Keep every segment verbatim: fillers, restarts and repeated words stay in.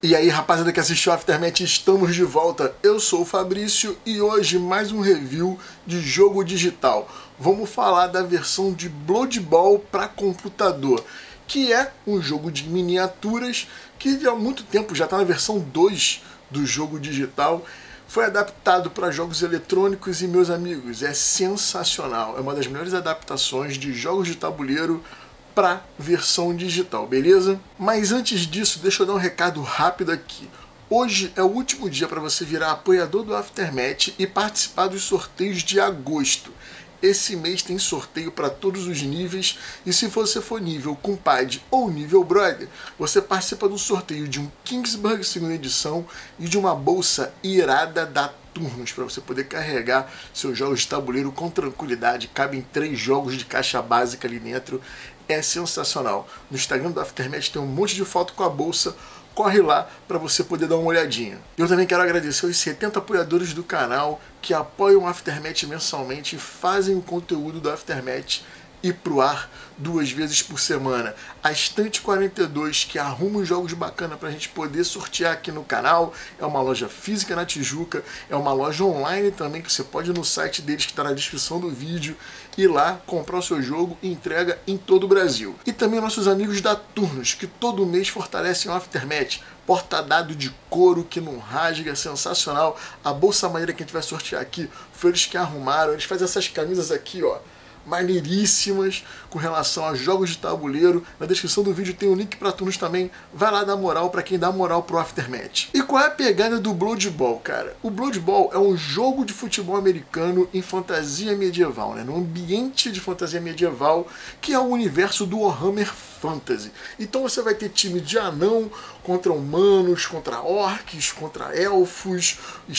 E aí, rapaziada que assistiu Aftermath, estamos de volta. Eu sou o Fabrício e hoje mais um review de jogo digital. Vamos falar da versão de Blood Bowl para computador, que é um jogo de miniaturas que há muito tempo já está na versão dois do jogo digital. Foi adaptado para jogos eletrônicos e, meus amigos, é sensacional. É uma das melhores adaptações de jogos de tabuleiro para versão digital, beleza? Mas antes disso, deixa eu dar um recado rápido aqui. Hoje é o último dia para você virar apoiador do Aftermath e participar dos sorteios de agosto. Esse mês tem sorteio para todos os níveis e se você for nível Compadre ou nível Brother, você participa do sorteio de um Kingsburg segunda edição e de uma bolsa irada da Turnos para você poder carregar seus jogos de tabuleiro com tranquilidade. Cabem três jogos de caixa básica ali dentro. É sensacional. No Instagram do Aftermath tem um monte de foto com a bolsa. Corre lá para você poder dar uma olhadinha. Eu também quero agradecer os setenta apoiadores do canal que apoiam o Aftermath mensalmente e fazem o conteúdo do Aftermath ir pro ar duas vezes por semana. A Estante quarenta e dois, que arruma uns jogos bacanas pra gente poder sortear aqui no canal. É uma loja física na Tijuca, é uma loja online também, que você pode ir no site deles que está na descrição do vídeo, ir lá, comprar o seu jogo e entrega em todo o Brasil. E também nossos amigos da Turnos, que todo mês fortalecem o Aftermath. Porta-dado de couro que não rasga, sensacional. A bolsa maneira que a gente vai sortear aqui foi eles que arrumaram. Eles fazem essas camisas aqui, ó, maneiríssimas com relação a jogos de tabuleiro. Na descrição do vídeo tem um link para Turnos também. Vai lá dar moral para quem dá moral pro Aftermath. E qual é a pegada do Blood Bowl, cara? O Blood Bowl é um jogo de futebol americano em fantasia medieval, né? Num ambiente de fantasia medieval que é o universo do Warhammer Fantasy. Então você vai ter time de anão contra humanos, contra orcs, contra elfos,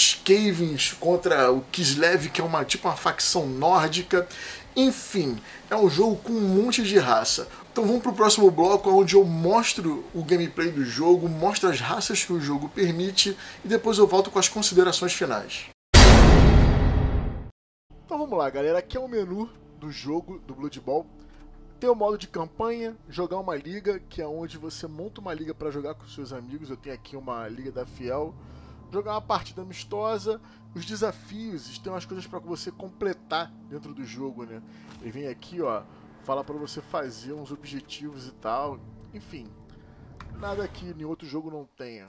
Skavens contra o Kislev, que é uma tipo uma facção nórdica. Enfim, é um jogo com um monte de raça. Então vamos para o próximo bloco, onde eu mostro o gameplay do jogo, mostro as raças que o jogo permite e depois eu volto com as considerações finais. Então vamos lá, galera. Aqui é o menu do jogo do Blood Bowl. Tem o modo de campanha, jogar uma liga, que é onde você monta uma liga para jogar com seus amigos. Eu tenho aqui uma liga da Fiel. Jogar uma partida amistosa, os desafios, tem umas coisas para você completar dentro do jogo, né? Ele vem aqui, ó, fala para você fazer uns objetivos e tal. Enfim, nada que em outro jogo não tenha.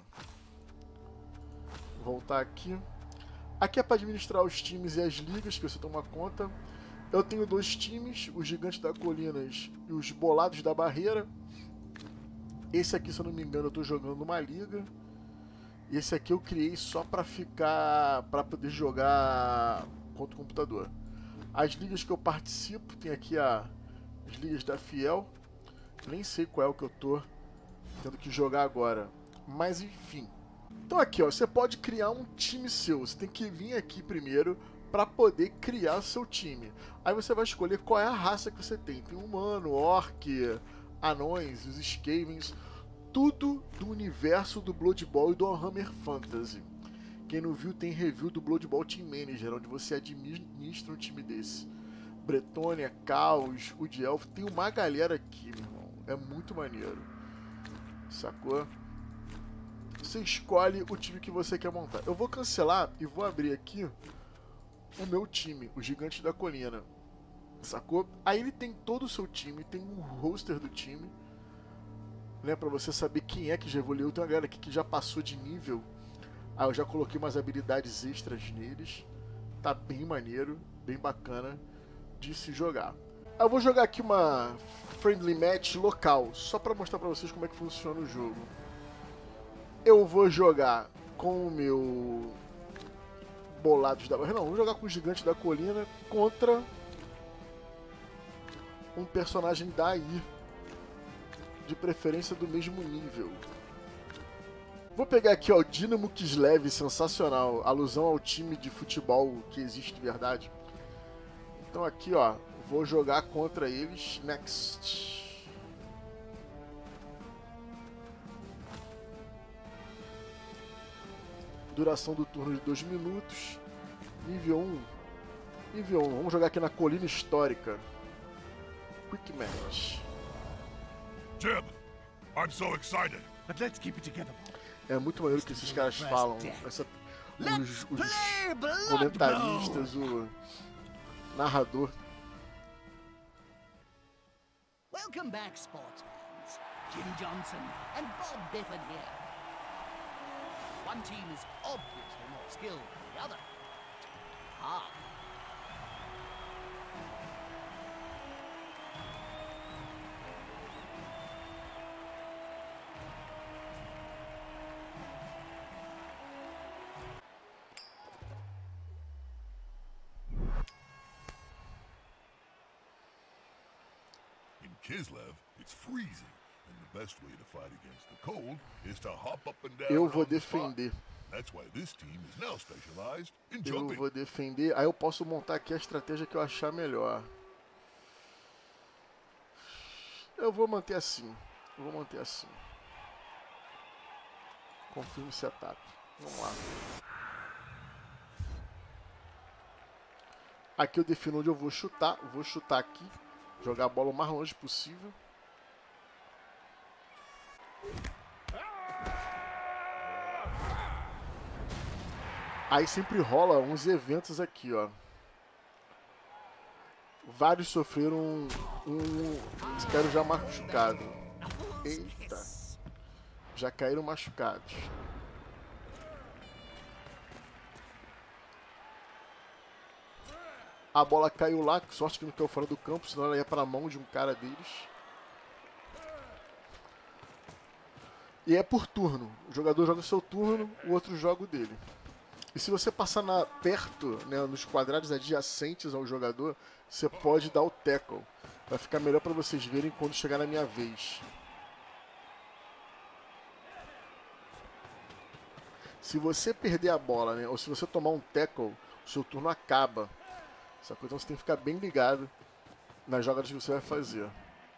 Vou voltar aqui. Aqui é para administrar os times e as ligas que você toma conta. Eu tenho dois times, os Gigantes da Colinas e os Bolados da Barreira. Esse aqui, se eu não me engano, eu estou jogando uma liga. Esse aqui eu criei só para ficar, para poder jogar contra o computador. As ligas que eu participo, tem aqui a, as ligas da Fiel. Nem sei qual é o que eu tô tendo que jogar agora, mas enfim. Então aqui, ó, você pode criar um time seu. Você tem que vir aqui primeiro para poder criar seu time. Aí você vai escolher qual é a raça que você tem. Tem humano, orc, anões, os Skavens. Tudo do universo do Blood Bowl e do Warhammer Fantasy. Quem não viu, tem review do Blood Bowl Team Manager, onde você administra um time desse. Bretônia, Caos, o de Elf, tem uma galera aqui, meu irmão. É muito maneiro. Sacou? Você escolhe o time que você quer montar. Eu vou cancelar e vou abrir aqui o meu time, o Gigante da Colina. Sacou? Aí ele tem todo o seu time, tem um roster do time, né, pra você saber quem é que já evoluiu. Tem uma galera aqui que já passou de nível. Ah, eu já coloquei umas habilidades extras neles. Tá bem maneiro, bem bacana de se jogar. Ah, eu vou jogar aqui uma friendly match local, só pra mostrar pra vocês como é que funciona o jogo. Eu vou jogar com o meu Bolados da Barreira. Não, vou jogar com o Gigante da Colina contra um personagem daí, de preferência do mesmo nível. Vou pegar aqui, ó, o Dynamo Kislev, sensacional, alusão ao time de futebol que existe de verdade. Então aqui, ó, vou jogar contra eles. Next. Duração do turno de dois minutos. Nível um. Nível um. Vamos jogar aqui na Colina Histórica. Quick Match. Jim, I'm so excited. But let's keep it together. É muito maneiro que esses caras falam. Essa, os, os comentaristas, o narrador. Welcome back, sports fans. Jim Johnson and Bob Bifford here. One team is obviously more skilled than the other. Ah. In Kislev, it's freezing, and the best way to fight against the cold is to hop up and down. Eu vou defender. That's why this team is now specialized in Eu jumping. vou defender. Aí eu posso montar aqui a estratégia que eu achar melhor. Eu vou manter assim. Eu vou manter assim. Confirme setup. Vamos lá. Aqui eu defino onde eu vou chutar. Vou chutar aqui. Jogar a bola o mais longe possível. Aí sempre rola uns eventos aqui, ó. Vários sofreram um... um esse cara já machucado. Eita. Já caíram machucados. A bola caiu lá, que sorte que não caiu fora do campo, senão ela ia para a mão de um cara deles. E é por turno. O jogador joga o seu turno, o outro joga o dele. E se você passar na, perto, né, nos quadrados adjacentes ao jogador, você pode dar o tackle. Vai ficar melhor para vocês verem quando chegar na minha vez. Se você perder a bola, né, ou se você tomar um tackle, o seu turno acaba. Então você tem que ficar bem ligado nas jogadas que você vai fazer.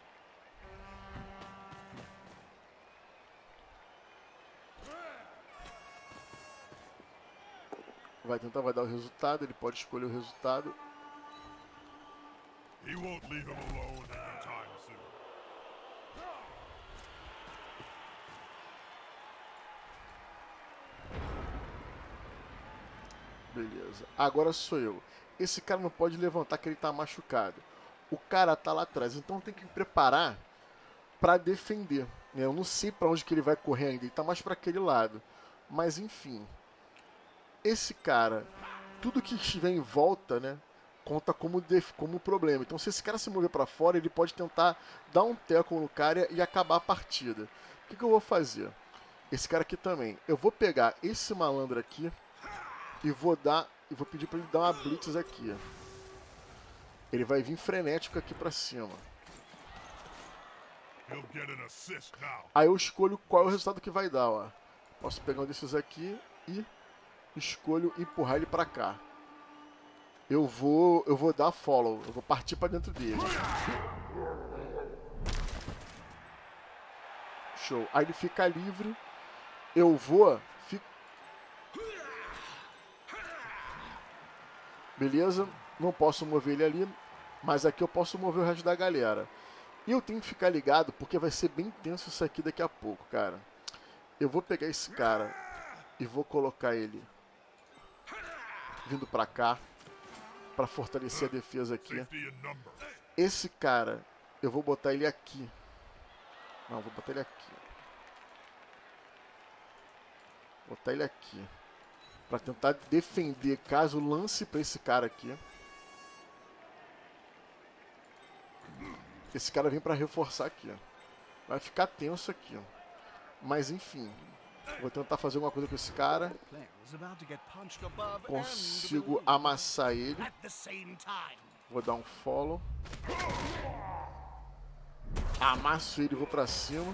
Vai tentar, vai dar o resultado, ele pode escolher o resultado. He won't leave him alone anytime soon. Beleza, agora sou eu. Esse cara não pode levantar que ele tá machucado. O cara tá lá atrás, então tem que preparar para defender. Eu não sei para onde que ele vai correr ainda, ele tá mais para aquele lado. Mas enfim, esse cara, tudo que estiver em volta, né, conta como, def como problema. Então se esse cara se mover para fora, ele pode tentar dar um tackle no cara e acabar a partida. O que, que eu vou fazer? Esse cara aqui também. Eu vou pegar esse malandro aqui e vou dar... E vou pedir para ele dar uma blitz aqui. Ele vai vir frenético aqui para cima. Aí eu escolho qual é o resultado que vai dar, ó. Posso pegar um desses aqui e escolho empurrar ele para cá. Eu vou, eu vou dar follow, eu vou partir para dentro dele. Show. Aí ele fica livre. Eu vou Beleza? Não posso mover ele ali, mas aqui eu posso mover o resto da galera. E eu tenho que ficar ligado, porque vai ser bem tenso isso aqui daqui a pouco, cara. Eu vou pegar esse cara e vou colocar ele vindo pra cá, pra fortalecer a defesa aqui. Esse cara, eu vou botar ele aqui. Não, vou botar ele aqui. Botar ele aqui. Pra tentar defender caso lance pra esse cara aqui. Esse cara vem pra reforçar aqui. Vai ficar tenso aqui. Mas enfim. Vou tentar fazer alguma coisa com esse cara. Consigo amassar ele. Vou dar um follow. Amasso ele e vou pra cima.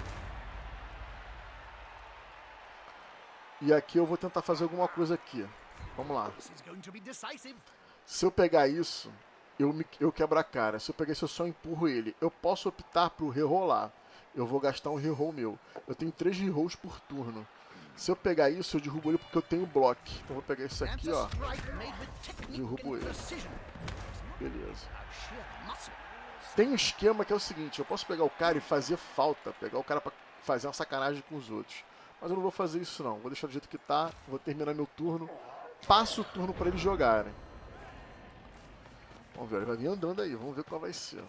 E aqui eu vou tentar fazer alguma coisa aqui. Vamos lá. Se eu pegar isso, eu, me, eu quebro a cara. Se eu pegar isso, eu só empurro ele. Eu posso optar por rerolar. Eu vou gastar um reroll meu. Eu tenho três rerolls por turno. Se eu pegar isso, eu derrubo ele porque eu tenho bloco. Então eu vou pegar isso aqui, ó. Derrubo ele. Beleza. Tem um esquema que é o seguinte. Eu posso pegar o cara e fazer falta. Pegar o cara pra fazer uma sacanagem com os outros. Mas eu não vou fazer isso não. Vou deixar do jeito que tá. Vou terminar meu turno. Passo o turno para eles jogarem. Vamos ver, ele vai vir andando aí. Vamos ver qual vai ser.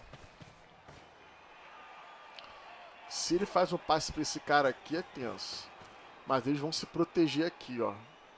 Se ele faz um passe para esse cara aqui, é tenso. Mas eles vão se proteger aqui, ó.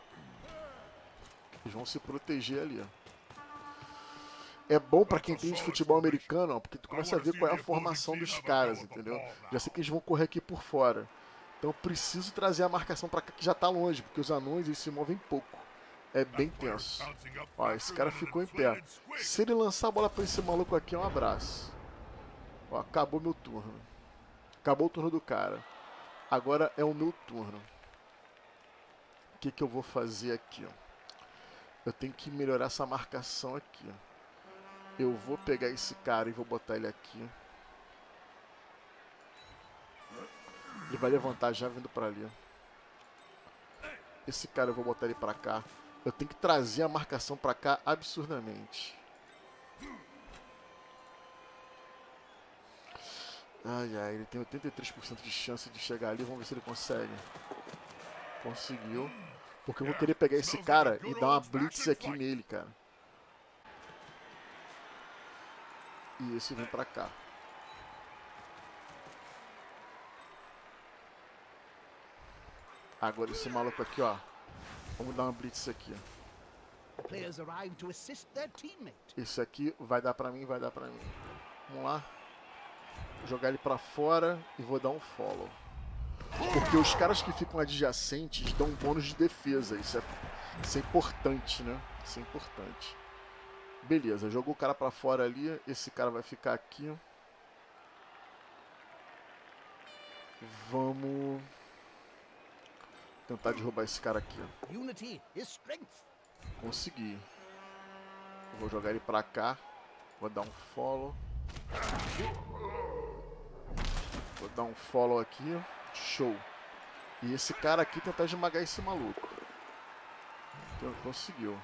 Eles vão se proteger ali, ó. É bom pra quem tem de futebol americano, ó, porque tu começa a ver qual é a formação dos caras, entendeu? Já sei que eles vão correr aqui por fora. Então eu preciso trazer a marcação pra cá, que já tá longe, porque os anões eles se movem pouco. É bem tenso. Ó, esse cara ficou em pé. Se ele lançar a bola pra esse maluco aqui, é um abraço. Ó, acabou meu turno. Acabou o turno do cara. Agora é o meu turno. O que que eu vou fazer aqui, ó? Eu tenho que melhorar essa marcação aqui, ó. Eu vou pegar esse cara e vou botar ele aqui. Ele vai levantar já vindo pra ali. Esse cara eu vou botar ele pra cá. Eu tenho que trazer a marcação pra cá absurdamente. Ai, ai, ele tem oitenta e três por cento de chance de chegar ali. Vamos ver se ele consegue. Conseguiu. Porque eu vou querer pegar esse cara e dar uma blitz aqui nele, cara. E esse vem pra cá. Agora esse maluco aqui, ó. Vamos dar uma blitz aqui, ó. Players arrive to assist their teammate. Esse aqui vai dar pra mim, vai dar pra mim. Vamos lá. Vou jogar ele pra fora e vou dar um follow. Porque os caras que ficam adjacentes dão um bônus de defesa. Isso é, isso é importante, né? Isso é importante. Beleza, jogou o cara pra fora ali. Esse cara vai ficar aqui. Vamos tentar derrubar esse cara aqui. Unity is strength. Consegui. Vou jogar ele pra cá. Vou dar um follow. Vou dar um follow aqui. Show. E esse cara aqui tentar esmagar esse maluco. Então, conseguiu.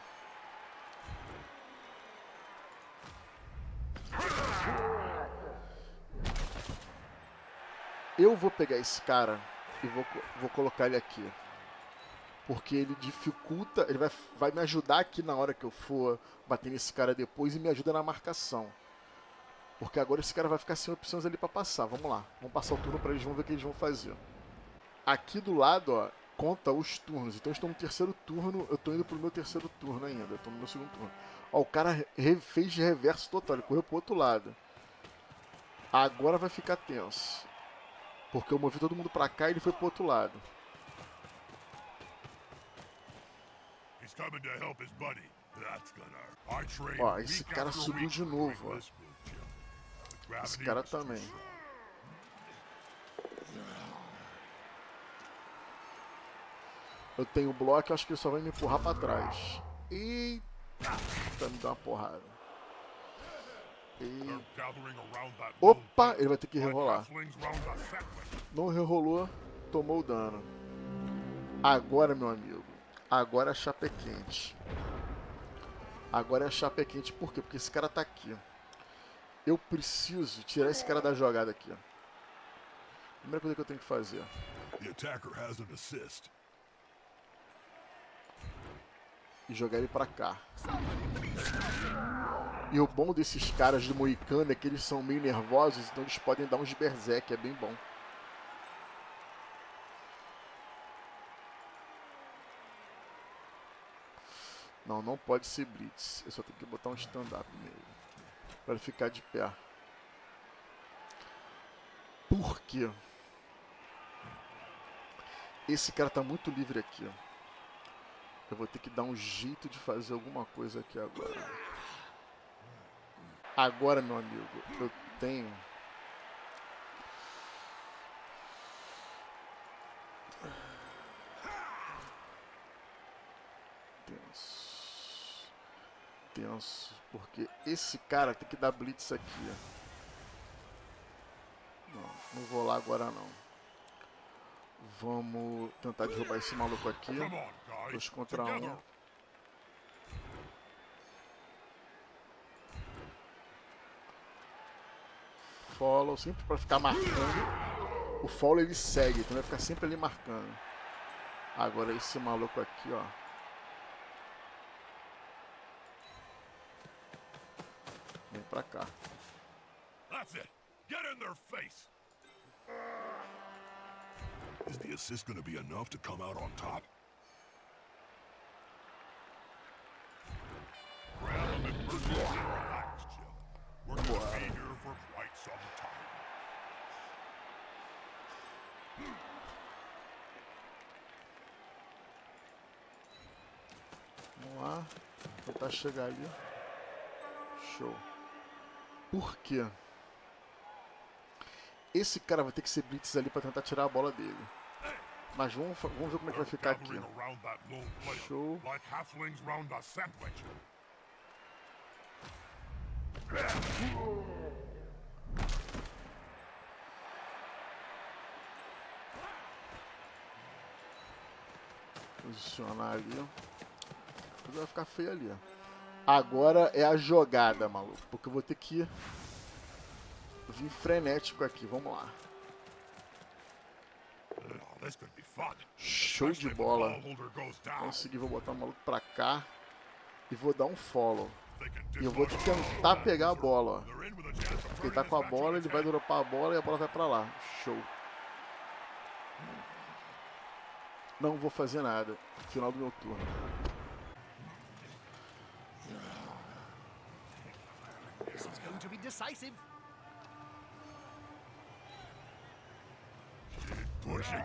Eu vou pegar esse cara e vou, vou colocar ele aqui. Porque ele dificulta, ele vai, vai me ajudar aqui na hora que eu for bater nesse cara depois e me ajuda na marcação. Porque agora esse cara vai ficar sem opções ali pra passar. Vamos lá, vamos passar o turno pra eles, vamos ver o que eles vão fazer. Aqui do lado, ó, conta os turnos. Então eu estou no terceiro turno, eu tô indo pro meu terceiro turno ainda. Eu tô no meu segundo turno. Ó, o cara fez de reverso total, ele correu pro outro lado. Agora vai ficar tenso. Porque eu movi todo mundo pra cá e ele foi pro outro lado. Ó, esse cara subiu de novo, ó. Esse cara também. Eu tenho bloco, acho que ele só vai me empurrar pra trás. Eita, me dá uma porrada. E... Opa, ele vai ter que rerolar. Não rerolou, tomou o dano. Agora, meu amigo, agora a chapa é quente. Agora a chapa é quente, por quê? Porque esse cara tá aqui. Eu preciso tirar esse cara da jogada aqui. Primeira coisa que eu tenho que fazer. E jogar ele pra cá. E o bom desses caras do Moicano é que eles são meio nervosos, então eles podem dar uns berserk, é bem bom. Não, não pode ser blitz. Eu só tenho que botar um stand-up nele. Para ele ficar de pé. Por quê? Esse cara tá muito livre aqui, ó. Eu vou ter que dar um jeito de fazer alguma coisa aqui agora. Agora, meu amigo, eu tenho... Tenso. Tenso. Porque esse cara tem que dar blitz aqui, ó. Não, não vou lá agora não. Vamos tentar derrubar esse maluco aqui. Dois contra um. Follow, sempre para ficar marcando. O follow ele segue, então vai ficar sempre ali marcando. Agora esse maluco aqui, ó. Vem pra cá. That's it. Get in their face. Is the assist going to be enough to come out on top? Grab him and relax, Jim. We're going to be here for quite some time. Vamos lá. Vou tentar chegar ali. Show. Por quê? Esse cara vai ter que ser blitz ali pra tentar tirar a bola dele. Mas vamos, vamos ver como é que vai ficar aqui. Show. Posicionar ali. Vai ficar feio ali. Agora é a jogada, maluco. Porque eu vou ter que vir frenético aqui. Vamos lá. Show de bola. Consegui, vou botar o maluco pra cá. E vou dar um follow. E eu vou tentar pegar a bola, ó. Ele tá com a bola, ele vai dropar a bola e a bola vai pra lá. Show. Não vou fazer nada. Final do meu turno. This is going to be decisive. Pushing.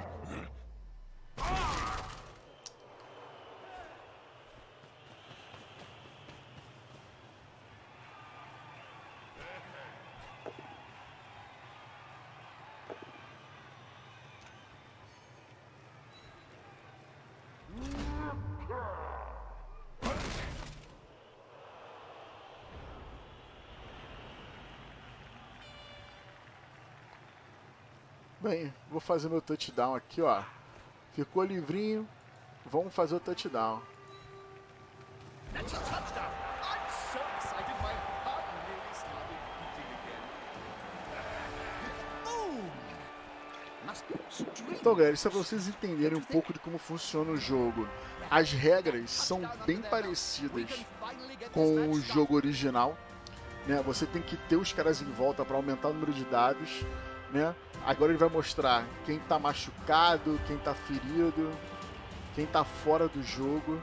Bem, vou fazer meu touchdown aqui, ó. Ficou livrinho. Vamos fazer o touchdown. That's a touchdown. I'm so excited my heart really started beating again. Boom! Must be extreme. Então, galera, isso é pra vocês entenderem um pouco de como funciona o jogo. As regras são bem parecidas com o jogo original, né? Você tem que ter os caras em volta para aumentar o número de dados, né? Agora ele vai mostrar quem tá machucado, quem tá ferido, quem tá fora do jogo.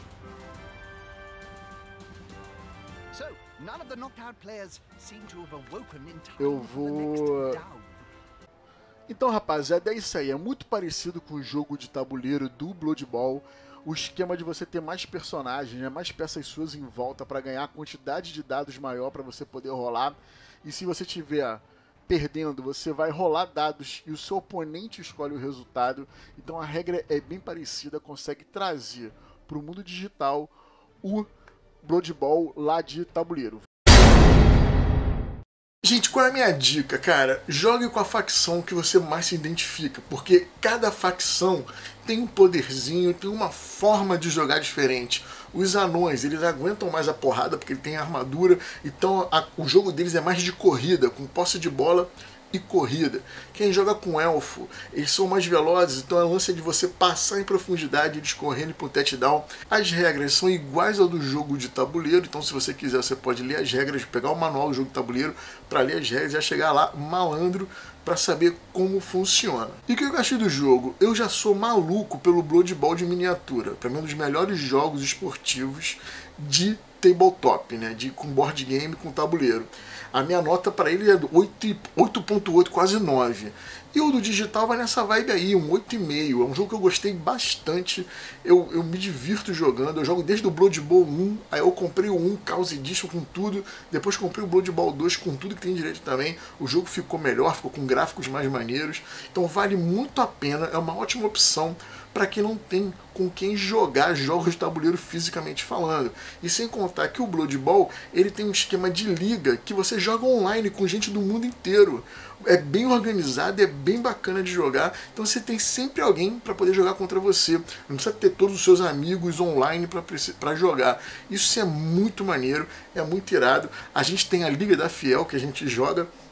Eu vou... Então, rapaziada, é isso aí. É muito parecido com o jogo de tabuleiro do Blood Bowl. O esquema de você ter mais personagens, né, mais peças suas em volta para ganhar a quantidade de dados maior para você poder rolar. E se você tiver perdendo, você vai rolar dados e o seu oponente escolhe o resultado. Então a regra é bem parecida, consegue trazer para o mundo digital o Blood Bowl lá de tabuleiro. Gente, qual é a minha dica, cara? Jogue com a facção que você mais se identifica, porque cada facção tem um poderzinho, tem uma forma de jogar diferente. Os anões, eles aguentam mais a porrada porque ele tem armadura, então a, o jogo deles é mais de corrida, com posse de bola e corrida. Quem joga com elfo, eles são mais velozes, então a lance é de você passar em profundidade, eles correndo para o touchdown. As regras são iguais ao do jogo de tabuleiro, então se você quiser você pode ler as regras, pegar o manual do jogo de tabuleiro para ler as regras e já chegar lá malandro para saber como funciona. E o que eu achei do jogo? Eu já sou maluco pelo Blood Bowl de miniatura, para mim é um dos melhores jogos esportivos de tabletop, né, de, com board game, com tabuleiro. A minha nota para ele é oito ponto oito, quase nove. E o do digital vai nessa vibe aí, um oito e meio. É um jogo que eu gostei bastante, eu, eu me divirto jogando. Eu jogo desde o Blood Bowl um, aí eu comprei o um, Chaos Edition com tudo. Depois comprei o Blood Bowl dois com tudo que tem direito também. O jogo ficou melhor, ficou com gráficos mais maneiros. Então vale muito a pena, é uma ótima opção para quem não tem com quem jogar jogos de tabuleiro fisicamente falando. E sem contar que o Blood Bowl, ele tem um esquema de liga que você joga online com gente do mundo inteiro. É bem organizado, é bem bacana de jogar, então você tem sempre alguém para poder jogar contra você. Não precisa ter todos os seus amigos online para jogar. Isso é muito maneiro, é muito irado. A gente tem a Liga da Fiel que a gente joga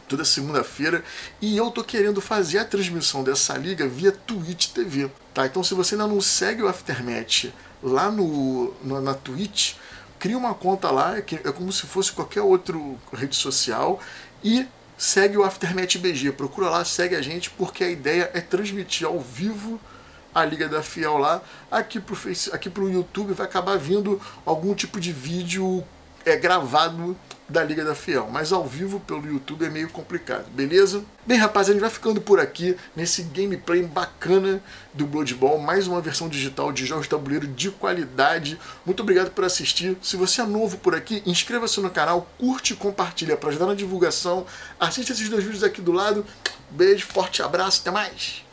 toda segunda-feira, e eu tô querendo fazer a transmissão dessa liga via Twitch T V, tá? Então se você ainda não segue o Aftermath lá no, no, na Twitch, cria uma conta lá, que é como se fosse qualquer outra rede social, e segue o Aftermath B G, procura lá, segue a gente, porque a ideia é transmitir ao vivo a Liga da Fiel lá. Aqui pro, Face, aqui pro YouTube vai acabar vindo algum tipo de vídeo é, gravado da Liga da Fiel, mas ao vivo pelo YouTube é meio complicado, beleza? Bem, rapaziada, a gente vai ficando por aqui nesse gameplay bacana do Blood Bowl, mais uma versão digital de jogos de tabuleiro de qualidade. Muito obrigado por assistir. Se você é novo por aqui, inscreva-se no canal, curte e compartilha para ajudar na divulgação. Assista esses dois vídeos aqui do lado. Beijo, forte abraço, até mais!